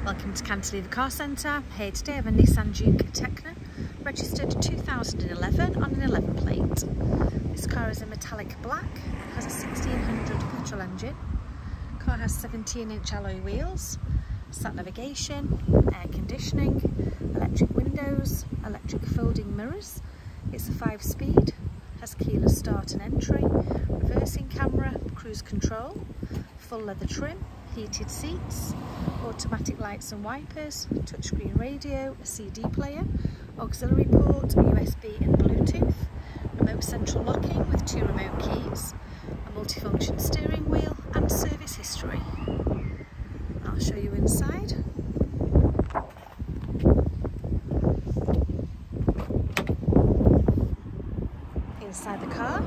Welcome to Cantilever Car Centre. Here today I have a Nissan Juke Tecna, registered 2011 on an 11 plate. This car is a metallic black, has a 1600 petrol engine. The car has 17-inch alloy wheels, sat navigation, air conditioning, electric windows, electric folding mirrors. It's a 5-speed, has keyless start and entry, reversing camera, cruise control, full leather trim, heated seats, automatic lights and wipers, touchscreen radio, a CD player, auxiliary port, USB and Bluetooth, remote central locking with 2 remote keys, a multifunction steering wheel and service history. I'll show you inside. Inside the car,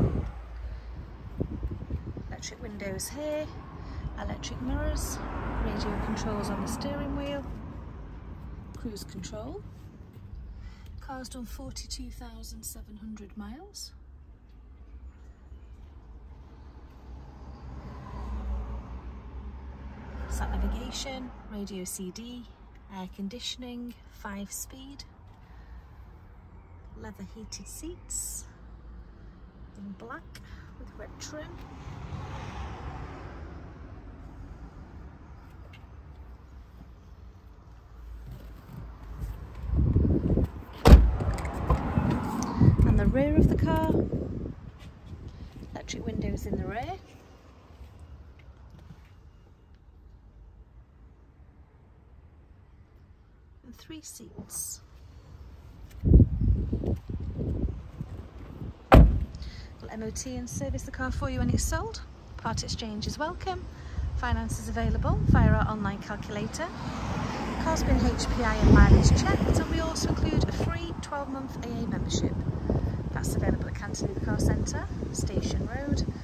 electric windows here, electric mirrors, radio controls on the steering wheel, cruise control. Car's done 42,700 miles. Sat navigation, radio CD, air conditioning, 5-speed, leather heated seats in black with red trim. And the rear of the car, electric windows in the rear, and 3 seats. We'll MOT and service the car for you when it's sold. Part exchange is welcome. Finance is available via our online calculator. The car's been HPI and mileage checked, and we also include a free 12-month AA membership. That's available at Cantilever Car Centre, Station Road,